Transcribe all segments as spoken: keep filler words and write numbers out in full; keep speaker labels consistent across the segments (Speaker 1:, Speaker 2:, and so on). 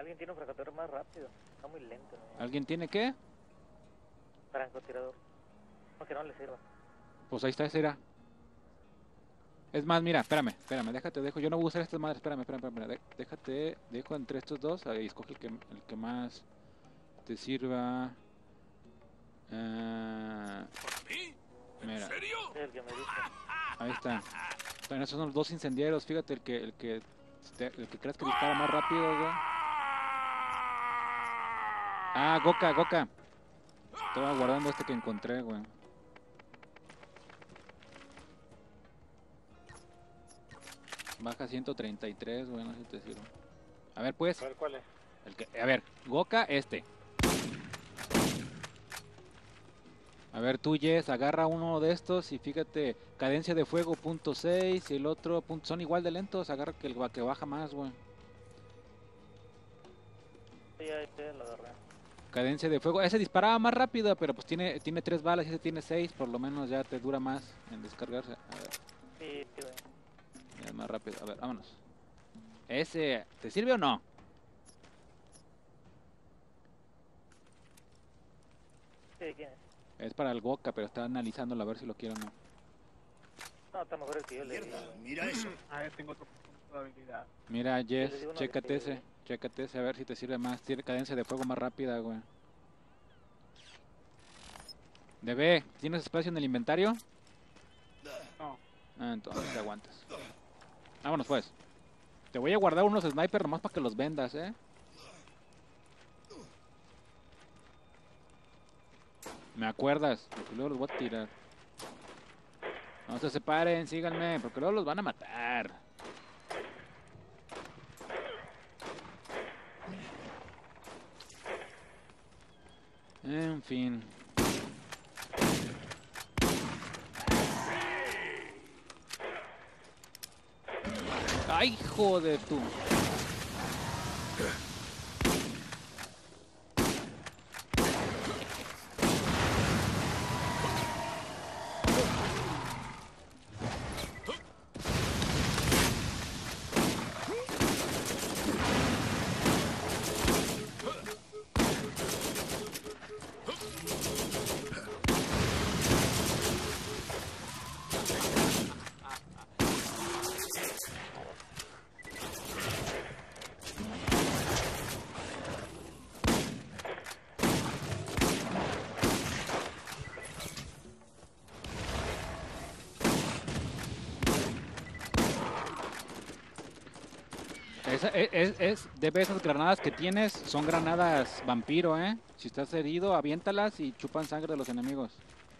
Speaker 1: Alguien tiene un francotirador más rápido. Está muy lento, ¿no?
Speaker 2: ¿Alguien tiene qué?
Speaker 1: Francotirador. No, que no le sirva.
Speaker 2: Pues ahí está, ese era. Es más, mira, espérame, espérame, déjate, dejo. Yo no voy a usar estas madres, espérame, espérame, espérame. de- Déjate, dejo entre estos dos. Ahí escoge el que, el que más te sirva. Ah,
Speaker 3: ¿Por mí? ¿En
Speaker 2: mira,
Speaker 3: serio?
Speaker 1: Es el que me dice.
Speaker 2: ahí está. También esos son los dos incendiarios. Fíjate, el que, el que, te- el que creas que dispara más rápido, güey. Ah, Goka, Goka. Estaba guardando este que encontré, güey. Baja ciento treinta y tres, güey, no sé si te sirve. A ver, pues.
Speaker 4: A ver, ¿cuál es?
Speaker 2: El que, a ver, Goka, este. A ver, tú, Jess, agarra uno de estos y fíjate, cadencia de fuego punto seis y el otro punto, son igual de lentos, agarra que el ba- que baja más, güey.
Speaker 1: Sí, ahí te lo agarré.
Speaker 2: Cadencia de fuego, ese disparaba más rápido, pero pues tiene tiene tres balas y ese tiene seis, por lo menos ya te dura más en descargarse. A ver,
Speaker 1: Sí, sí, güey.
Speaker 2: ya es más rápido, a ver, vámonos. Ese, ¿te sirve o no?
Speaker 1: Sí, ¿quién es?
Speaker 2: Es para el Goka, pero está analizándolo a ver si lo quiero o no.
Speaker 1: No, está mejor el que yo le
Speaker 3: Mierda,
Speaker 1: digo.
Speaker 3: mira eso.
Speaker 4: A ver, tengo otro punto de habilidad.
Speaker 2: Mira,
Speaker 1: les
Speaker 2: Jess,
Speaker 1: digo uno
Speaker 2: chécate
Speaker 1: que-
Speaker 2: ese, chécate ese, a ver si te sirve más. Tiene cadencia de fuego más rápida, güey. Debe, ¿tienes espacio en el inventario?
Speaker 4: No.
Speaker 2: Ah, entonces te aguantas. Vámonos pues. Te voy a guardar unos snipers nomás para que los vendas, ¿eh? Me acuerdas, porque luego los voy a tirar. No se separen, síganme, porque luego los van a matar. En fin. ¡Ay, hijo de tu! Esa, es, es, es- debe esas granadas que tienes, son granadas vampiro, ¿eh? Si estás herido, aviéntalas y chupan sangre de los enemigos.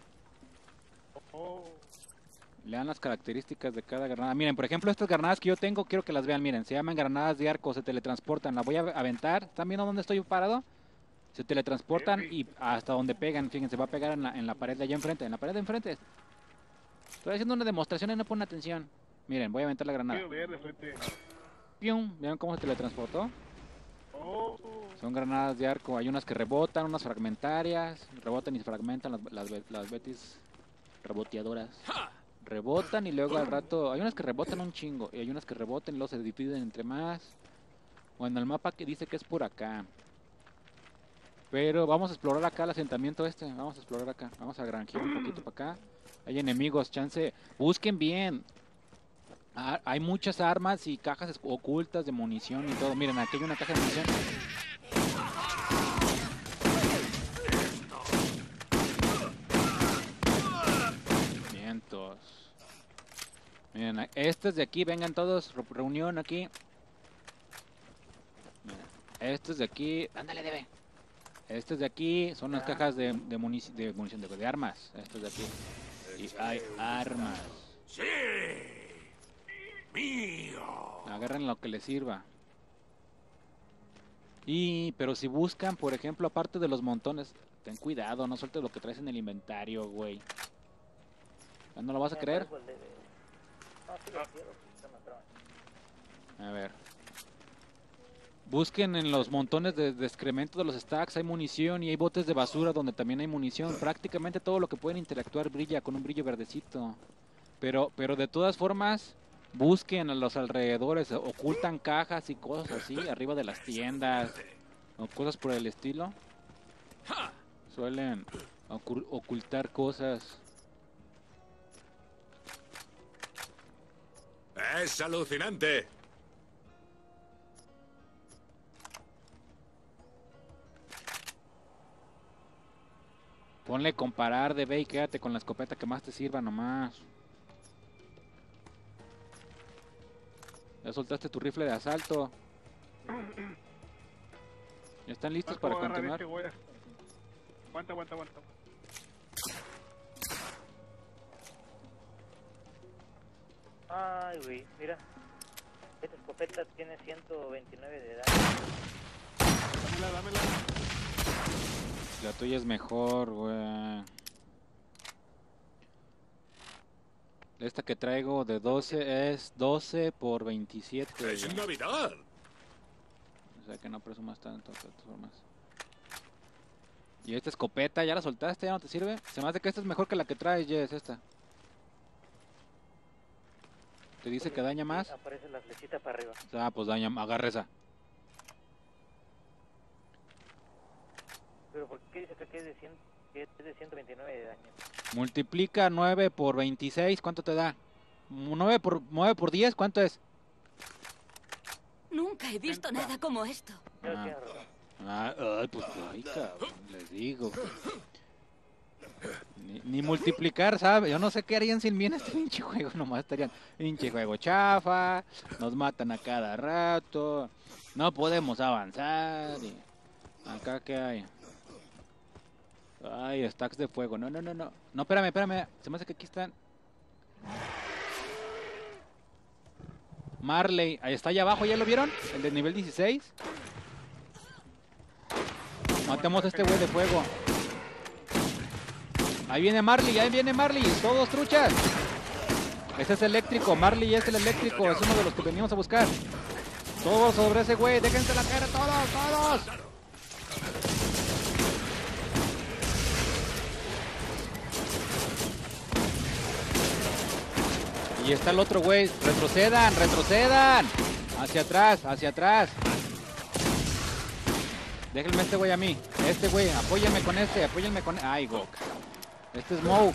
Speaker 4: Oh,
Speaker 2: Lean las características de cada granada. Miren, por ejemplo, estas granadas que yo tengo, quiero que las vean. Miren, se llaman granadas de arco, se teletransportan. La voy a aventar. ¿Están viendo dónde estoy parado? Se teletransportan
Speaker 4: sí, sí.
Speaker 2: y hasta donde pegan. Fíjense, va a pegar en la, en la pared de allá enfrente. En la pared de enfrente. Estoy haciendo una demostración y no ponen atención. Miren, voy a aventar la granada.
Speaker 4: quiero ver de frente.
Speaker 2: ¡Pium! ¿Vieron cómo se teletransportó?
Speaker 4: Oh,
Speaker 2: Son granadas de arco. Hay unas que rebotan, unas fragmentarias. Rebotan y se fragmentan las, las, las betis reboteadoras. Rebotan y luego al rato... Hay unas que rebotan un chingo. Y hay unas que rebotan y luego se dividen entre más. Bueno, el mapa que dice que es por acá. Pero vamos a explorar acá el asentamiento este. Vamos a explorar acá. Vamos a granjear un poquito para acá. Hay enemigos, chance. Busquen bien. Ah, hay muchas armas y cajas es- ocultas de munición y todo. Miren, aquí hay una caja de munición. Vientos. Miren, a- estos de aquí, vengan todos. re- Reunión aquí. Miren, estos de aquí. Ándale, debe. Estos de aquí son las cajas de, de, munici- de munición, de, de armas. Estos de aquí. Y hay armas.
Speaker 3: ¡Sí! ¡Mío!
Speaker 2: Agarren lo que les sirva. Y, pero si buscan, por ejemplo, aparte de los montones, ten cuidado, no sueltes lo que traes en el inventario, güey. ¿Ya ¿No lo vas a
Speaker 1: Me
Speaker 2: creer?
Speaker 1: parezco el de- No, sí lo quiero. Espérame, espérame.
Speaker 2: A ver. Busquen en los montones de, de excremento de los stacks, hay munición y hay botes de basura donde también hay munición. Prácticamente todo lo que pueden interactuar brilla con un brillo verdecito. Pero, pero de todas formas, Busquen a los alrededores, ocultan cajas y cosas así, arriba de las tiendas, o cosas por el estilo. Suelen ocul- ocultar cosas.
Speaker 3: ¡Es alucinante!
Speaker 2: Ponle comparar de B y quédate con la escopeta que más te sirva nomás. Ya soltaste tu rifle de asalto. ¿Ya están listos para
Speaker 4: ¿Cómo agarrar
Speaker 2: continuar?
Speaker 4: este güey? Aguanta, aguanta, aguanta.
Speaker 1: Ay, güey, mira. Esta escopeta tiene ciento veintinueve de daño.
Speaker 4: Dámela, dámela.
Speaker 2: La tuya es mejor, güey. Esta que traigo de doce es doce por veintisiete.
Speaker 3: ¡Es
Speaker 2: güey.
Speaker 3: Navidad!
Speaker 2: O sea que no presumas tanto, de todas formas. Y esta escopeta, ¿ya la soltaste? ¿Ya no te sirve? Se me hace que esta es mejor que la que traes, Jess, esta. ¿Te dice que daña más?
Speaker 1: Aparece la flechita para arriba.
Speaker 2: Ah, pues daña, agarra esa.
Speaker 1: Pero ¿por qué dice que aquí es de, cien, que es de ciento veintinueve de daño?
Speaker 2: Multiplica nueve por veintiséis, ¿cuánto te da? nueve por, nueve por diez, ¿cuánto es?
Speaker 5: Nunca he visto nada como esto.
Speaker 1: Creo
Speaker 2: Ah.
Speaker 1: que es razón.
Speaker 2: Ah, ay, pues, ay, cabrón, les digo. Ni, ni multiplicar, ¿sabe? Yo no sé qué harían sin mí en este pinche juego. Nomás estarían, pinche juego chafa, nos matan a cada rato, no podemos avanzar. Y acá, ¿qué hay? Ay, stacks de fuego. No, no, no, no. No, espérame, espérame. Se me hace que aquí están. Marley, ahí está allá abajo, ¿ya lo vieron? El de nivel dieciséis. Matemos a este güey de fuego. Ahí viene Marley, ahí viene Marley. Todos truchas. Este es eléctrico, Marley es el eléctrico. Es uno de los que venimos a buscar. Todos sobre ese güey, déjense la cara, todos, todos. Y está el otro güey. Retrocedan, retrocedan. Hacia atrás, hacia atrás. Déjenme a este güey a mí. Este güey, apóyenme con este, apóyenme con... Ay, Goka. Este es Moe.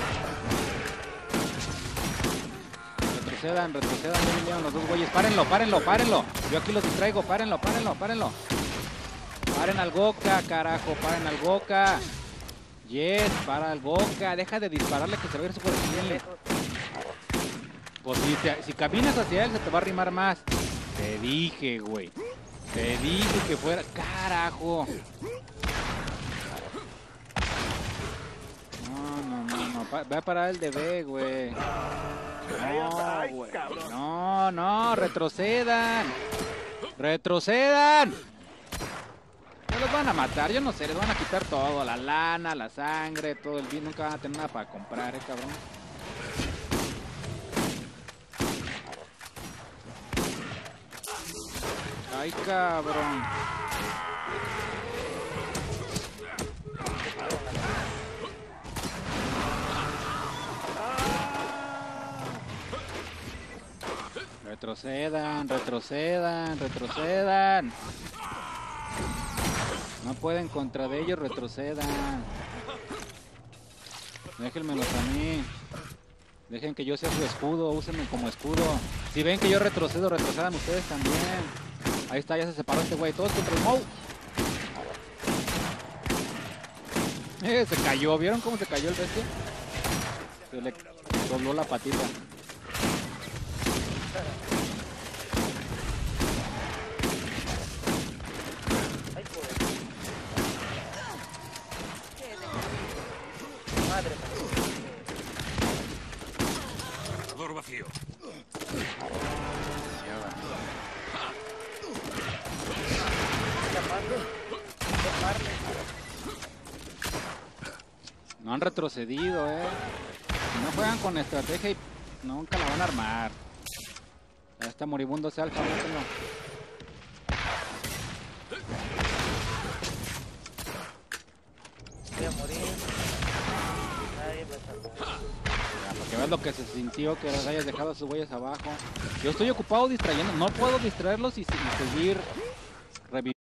Speaker 2: Retrocedan, retrocedan. Ya vinieron los dos güeyes. Párenlo, párenlo, párenlo. Yo aquí los distraigo. Párenlo, párenlo, párenlo. Paren al Goka, carajo. Paren al Goka. Yes, para al Goka. Deja de dispararle que se ve súper bien. Pues si, te, si caminas hacia él se te va a arrimar más. Te dije, güey. Te dije que fuera... ¡Carajo! No, no, no, no. Pa ve a parar el de B, güey. No, güey. No, no. Retrocedan. Retrocedan. No los van a matar. Yo no sé. Les van a quitar todo. La lana, la sangre, todo el bien. Nunca van a tener nada para comprar, eh, cabrón. Ay, cabrón. Retrocedan, retrocedan, retrocedan. No pueden contra de ellos, retrocedan. Déjenmelos a mí. Dejen que yo sea su escudo, úsenme como escudo. Si ven que yo retrocedo, retrocedan ustedes también. Ahí está, ya se separó este güey. Todos contra el Moe. Eh, se cayó. ¿Vieron cómo se cayó el bestia? Se le dobló la patita.
Speaker 1: Ay, joder. Madre
Speaker 3: Cargador vacío.
Speaker 2: No han retrocedido, eh. Si no juegan con estrategia y nunca la van a armar. Ya está moribundo ese alfa, mátenlo.
Speaker 1: voy a morir. Nadie me salvó.
Speaker 2: Ya, para que ¿Sabes lo que se sintió que hayas dejado a sus güeyes abajo? Yo estoy ocupado distrayendo, no puedo distraerlos y, y seguir reviviendo.